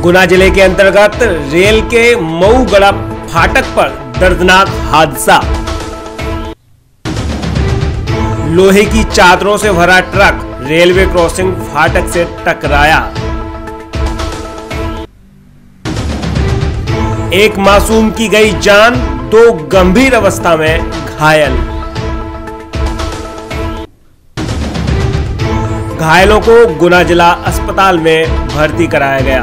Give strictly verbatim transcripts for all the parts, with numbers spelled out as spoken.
गुना जिले के अंतर्गत रेल के मऊगढ़ा फाटक पर दर्दनाक हादसा। लोहे की चादरों से भरा ट्रक रेलवे क्रॉसिंग फाटक से टकराया। एक मासूम की गई जान, दो गंभीर अवस्था में घायल। घायलों को गुना जिला अस्पताल में भर्ती कराया गया।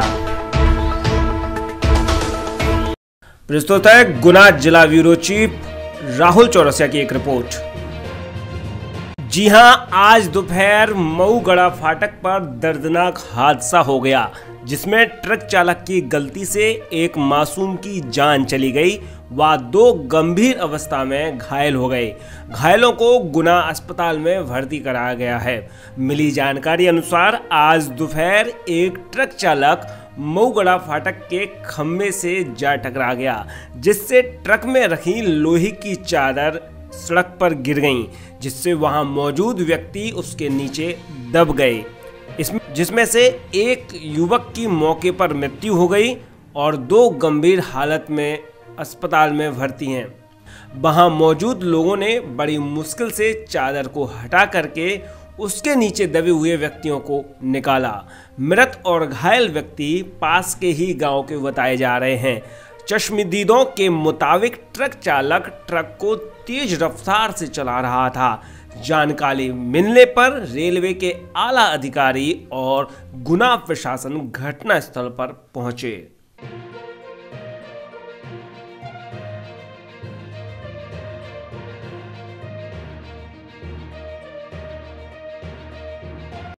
प्रस्तुत है गुना जिला ब्यूरो चीफ राहुल चौरसिया की एक रिपोर्ट। जी हां, आज दोपहर मऊगढ़ा फाटक पर दर्दनाक हादसा हो गया, जिसमें ट्रक चालक की गलती से एक मासूम की जान चली गई व दो गंभीर अवस्था में घायल हो गए। घायलों को गुना अस्पताल में भर्ती कराया गया है। मिली जानकारी अनुसार आज दोपहर एक ट्रक चालक मऊगढ़ा फाटक के खंभे से जा टकरा गया, जिससे ट्रक में रखी लोहे की चादर सड़क पर गिर गईं, जिससे वहां मौजूद व्यक्ति उसके नीचे दब गए, इसमें जिसमें से एक युवक की मौके पर मृत्यु हो गई और दो गंभीर हालत में अस्पताल में भर्ती हैं। वहां मौजूद लोगों ने बड़ी मुश्किल से चादर को हटा करके उसके नीचे दबे हुए व्यक्तियों को निकाला। मृत और घायल व्यक्ति पास के ही गांव के बताए जा रहे हैं। चश्मदीदों के मुताबिक ट्रक चालक ट्रक को तेज रफ्तार से चला रहा था। जानकारी मिलने पर रेलवे के आला अधिकारी और गुना प्रशासन घटनास्थल पर पहुंचे।